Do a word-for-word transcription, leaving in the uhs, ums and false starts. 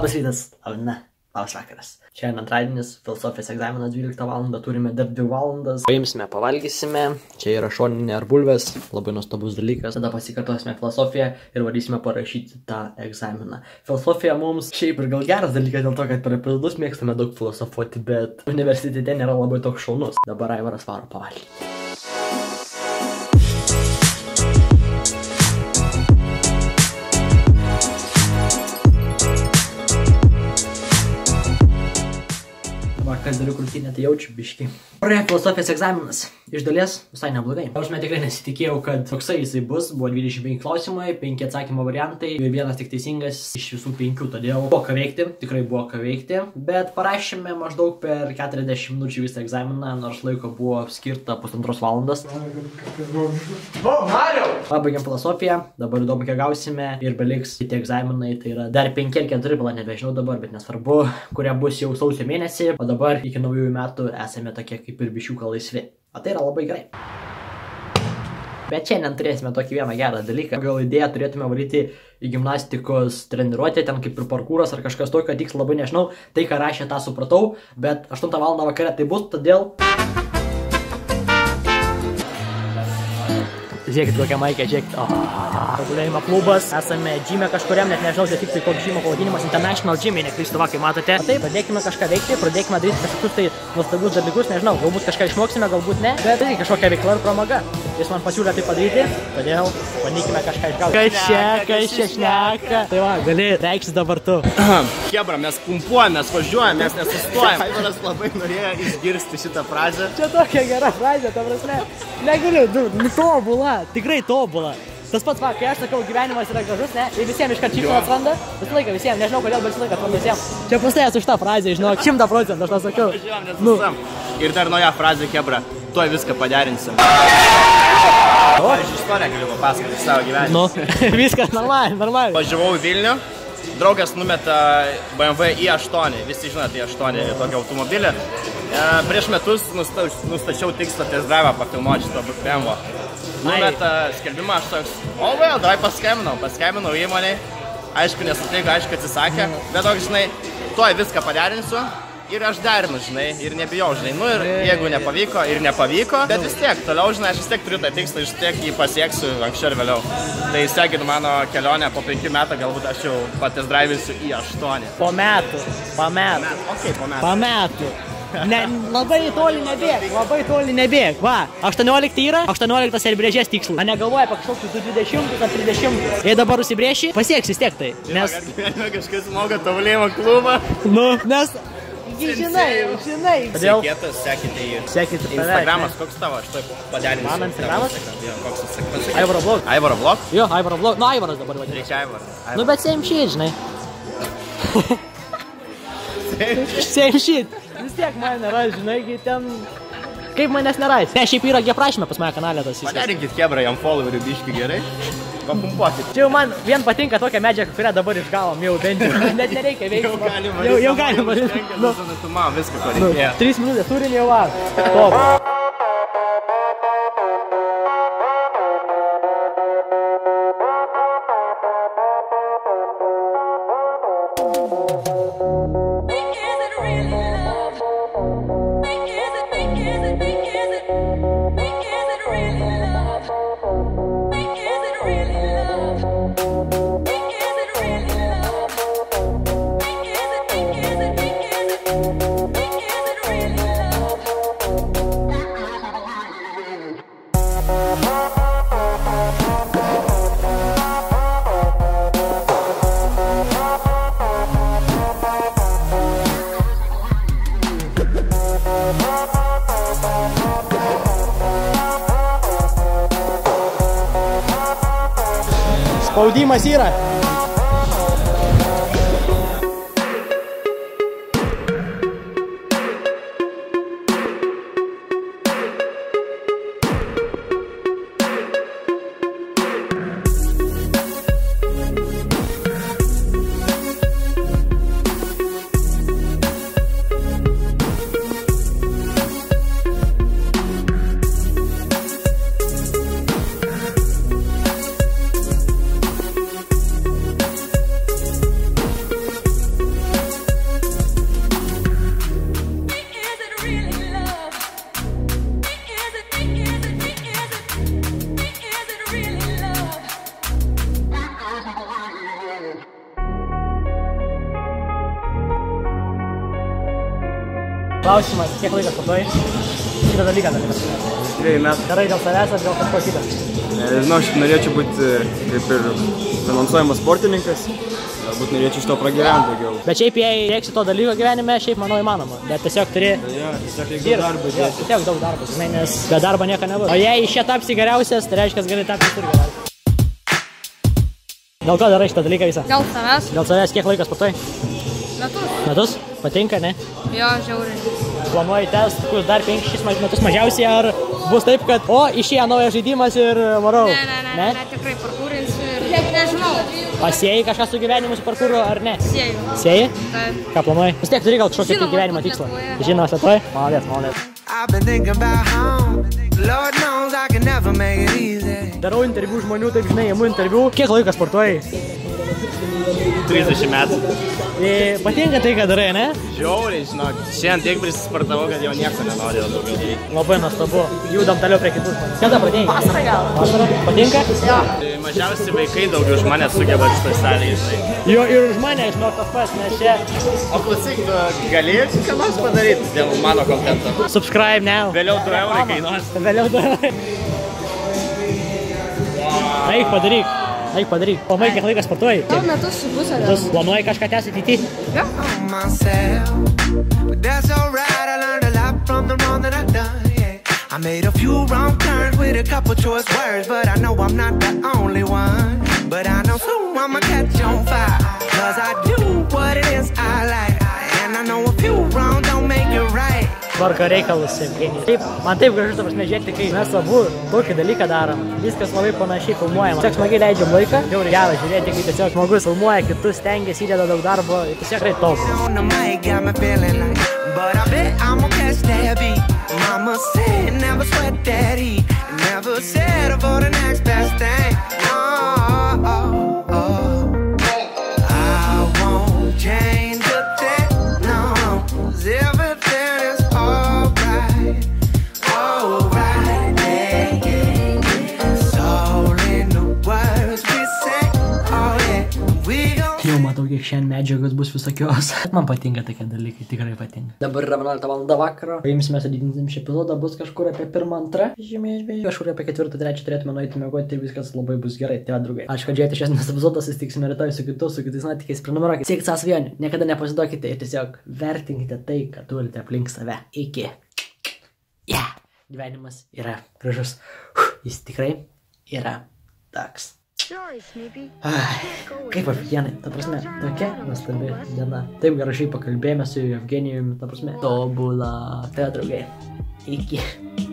Labas rytas, Alina, labas vakaras. Šiandien antradienis, filosofijos egzaminas dvyliktą valandą, turime dar dvi valandas. Paimsime, pavalgysime, čia yra šoninė ar bulvės, labai nuostabus dalykas. Tada pasikartosime filosofiją ir varysime parašyti tą egzaminą. Filosofija mums šiaip ir gal geras dalykas dėl to, kad per epizodus mėgstame daug filosofuoti, bet universitete nėra labai toks šaunus. Dabar Aivaras varo pavalgyti. Kas dariu krūtinę, tai jaučiu biškį. Praėjo filosofijos egzaminas. Iš dalies visai neblogai. Aš met tikrai nesitikėjau, kad toksai jisai bus. Buvo dvidešimt penki klausimai, penki atsakymo variantai ir vienas tik teisingas iš visų penkių. Todėl buvo ką veikti, tikrai buvo ką veikti. Bet parašėme maždaug per keturiasdešimt minučių visą egzaminą, nors laiko buvo skirta pusantros valandos. O, Mariau! Pabaigėm filosofiją, dabar įdomu, kiek gausime ir beliks kiti egzaminai. Tai yra dar penki ar keturi, bala nebežinau dabar, bet nesvarbu, kurie bus jau sausio mėnesį. O dabar iki naujųjų metų esame tokie kaip ir bišiuką laisvi. O tai yra labai gerai. Bet šiandien turėsime tokį vieną gerą dalyką. Gal idėją turėtume varyti į gimnastikos treniruotę, ten kaip ir parkūras ar kažkas tokio, tiks labai nežinau. Tai, ką rašė, tą supratau, bet aštuntą valandą vakare tai bus, todėl... Žiūrėkit, kokią maikę, žiūrėkit. Tobulėjimo klubas. Esame džime kažkuriam, net nežinau, tai tik tai koks žymo pavadinimas. International Gym, neklystu, va, kaip matote. Taip, pradėkime kažką veikti, pradėkime daryti kažkokius tai nuostabius dalykus, nežinau, galbūt kažką išmoksime, galbūt ne. Bet tai kažkokia veikla ir pramaga. Jis man pasiūlė tai padaryti, todėl bandykime kažką išgauti. Kas čia, kas čia šneka. Tai va, gali reikštis dabar tu. Chebra, mes pumpuojam, mes važiuojam, mes nesustojam. Aivaras labai norėjo išgirsti šitą frazę. Čia tokia gera frazė, ta prasme. Negaliu, nu, tobula, tikrai tobula. Tas pats, va, kai aš sakau, gyvenimas yra gražus, ne? Ir visiems iškart šypsą atsiranda. Visą laiką visiems, nežinau kodėl, bet visą laiką atranda visiems. Čia pastai esu šitą frazę, žinok, šimtą procentų, aš tą sakiau. Važiuojam, nesustojam. Ir dar nauja frazė, Chebra, tuoj viską paderinsim. Pavyzdžiui, istoriją galiu papasakoti savo gyvenimą. Nu, viskas normaliai, normaliai. Važiavau į Vilnių, draugas numeta B M W i aštuoni, visi žinote i aštuoni, tokį automobilį. Prieš metus nustačiau tikslą test drive'ą pafilmuoti šito B M W. Numeta skelbimą, aš toks, o vėl, davai paskambinau, paskambinau įmonei, aišku nesutiko, aišku atsisakė, bet toks, žinai, tuoj viską paderinsiu ir aš derinu, žinai, ir nebijau, žinai, nu ir jeigu nepavyko ir nepavyko, bet vis tiek, toliau, žinai, aš vis tiek turiu tą tikslą, vis tiek jį pasieksiu anksčiau ir vėliau. Tai sekit mano kelionę po penkių metų, galbūt aš jau patest drivinsiu i aštuoni. Po metų, po metų. Ok, po metų. Po metų. Ne, labai toli nebėg, labai toli nebėg. Va, aštuoniolikti yra, aštuonioliktas ir brėžės tikslų. A negalvoja apie kažkokius dvidešimtus ar trisdešimtus. Jei dabar užsibrėši, pasieks vis tiek tai. Nes... Kažkas moka tobulėjimo klubą. Nu, nes... Žinai, žinai. Sekėtas, sekite į... Sekite į Instagramas, koks tavo? Aš to paderinsiu. Mano Instagramas? Koks Instagramas? Aivaro Vlog. Aivaro Vlog? Jo, Aivaro Vlog. Nu, Aivaras dabar vadinasi. Reikia Aivaro. Nu, bet same shit, žinai. Same shit. Vis tiek man nėra, žinai, ten... Kaip manęs nėra. Ne, šiaip yra aprašyme pas mane kanalė tas viskas. Paderinkit Chebra, jam followerių biškį gerai. Papumpuokit. Čia jau man vien patinka tokia medžiaga, kurią dabar išgavom, jau bent jau. Net nereikia veikti. Jau galima. Jau, jau galima. Nu, tu man viską ko reikėjo. Trys minutės turinį jau var. Top. Spaudimas yra. Klausimas, kiek laikas sportuoji? Šitą dalyką dalykas. Dviejų metų. Darai dėl savęs ar dėl kažko kito? Nežinau, aš norėčiau būti kaip ir finansuojamas sportininkas. Galbūt norėčiau iš to pragyventi daugiau. Bet šiaip jei reiksi to dalyko gyvenime, šiaip manau įmanoma. Bet tiesiog turi... Ja, tiesiog reikia darbą dėti. Tiesiog daug darbo, žinai, nes be darbo nieko nebus. O jei iš čia tapsi geriausias, tai reiškia, gali tapti ir geriausias. Dėl ko darai šitą dalyką visą? Dėl savęs. Dėl savęs kiek laikas sportuoji? Metus. Metus? Patinka, ne? Jo, žiauriai. Planuoji test, kur dar penkis šešis metus mažiausiai, ar bus taip, kad o, išėjo naujas žaidimas ir varau? Ne, ne, ne, ne, tikrai parkūrinsiu ir nežinau. Pasėjai kažką su gyvenimu su parkūru, ar ne? Sieju. Sieji? Taip. Ką planuoji? Vis tiek turi gal kažkokį Žinoma, gyvenimo būt tikslą. Lietuvoje. Žinomas Lietuvoje? Malės, malės. Darau interviu žmonių, taip žinai, imu interviu. Kiek laikas sportuoji? trisdešimt metų. E, patinka tai, ką darai, ne? Žiauriai, žinok. Šiandien tiek prisisportavau, kad jau nieko nenoriu daugiau daryti. Labai nuostabu. Judam toliau prie kitų žmonių. Kada pradėjai? Vasarą gal. Vasarą? Patinka? Jo. Tai mažiausiai vaikai daugiau už mane sugeba šitoj salėje, žinai. Jo, ir už mane, žinok, tas pats, nes čia... O klausyk, tu gali ką nors padaryti dėl mano kontento? Subscribe now. Vėliau du eurai kainuos. Vėliau du eurai. Eik, padaryk. Eik, padaryk. Pamai, kiek laikas sportuoji? Gal metus su pusę. Metus. Planuoji kažką tęsti ateity? Jo. I made a few wrong turns with a couple choice words, but I know I'm not the only one. But I know soon I'ma catch on fire, cause I do what it is I like. And I know a few wrong don't make it right. Tvarko reikalus, Evgenijus. Taip, man taip gražu, ta prasme, žiūrėti, kai mes abu tokį dalyką darom. Viskas labai panašiai filmuojama. Tiesiog smagiai leidžiam laiką. Jau gera žiūrėti, kai tiesiog žmogus filmuoja, kitus stengiasi, įdeda daug darbo. Tiesiog greit tobulas. On the mic got me feeling like, but I bet I'ma catch that beat. Mama said never sweat that heat, never settle for the next best thing. Oh, oh, oh. I won't change a thing, no, 'cause everything is alright, alright, yeah, yeah. It's all in the words we say, oh yeah, we gon' Jau matau, kiek šiandien medžiagos bus visokios. Man patinka tokie dalykai, tikrai patinka. Dabar yra vienuolikta valanda vakaro. Paimsime, sudidinsim šį epizodą, bus kažkur apie pirmą, antrą. Žymiai žvėjų. Kažkur apie ketvirtą, trečią turėtume nueiti miegoti ir viskas labai bus gerai. Tai va, draugai. Ačiū, kad žiūrėjote šiandienos epizodą, susitiksime rytoj su kitu, su kitais nuotykiais. Prenumeruokite. Siekite savo svajonių. Niekada nepasiduokite ir tiesiog vertinkite tai, ką turite aplink save. Iki. Yeah. Gyvenimas yra gražus. Jis tikrai yra toks. Ai, kaip afigienai, ta prasme, tokia nuostabi diena. Taip gražiai pakalbėjome su Evgenijumi, ta prasme, tobula. Tai draugai, iki.